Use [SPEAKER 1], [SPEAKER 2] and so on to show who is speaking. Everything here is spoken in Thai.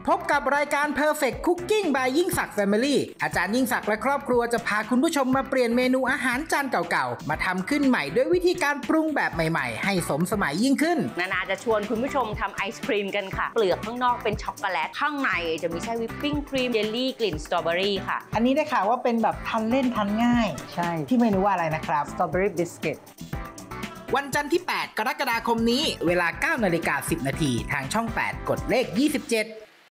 [SPEAKER 1] พบกับรายการ Perfect Cooking by ยิ่งศักดิ์ Family อาจารย์ยิ่งศักดิ์และครอบครัวจะพาคุณผู้ชมมาเปลี่ยนเมนูอาหารจานเก่าๆมาทำขึ้นใหม่ด้วยวิธีการปรุงแบบใหม่ๆให้สมสมัยยิ่งขึ้น
[SPEAKER 2] นาจะชวนคุณผู้ชมทำไอศครีมกันค่ะเปลือกข้างนอกเป็นช็อกโกแลตข้างในจะมีไส้วิปปิ้งครีมเยลลี่กลิ่นสตรอเบอรี่ค่ะ
[SPEAKER 1] อันนี้ได้ข่าวว่าเป็นแบบทานเล่นทานง่าย
[SPEAKER 3] ใช่
[SPEAKER 1] ที่เมนูว่าอะไรนะครับ
[SPEAKER 3] สตรอเบอรี่บิสกิต
[SPEAKER 1] วันจันทร์ที่ 8 กรกฎาคมนี้เวลา 9:10 น.ทางช่อง 8 กดเลข 27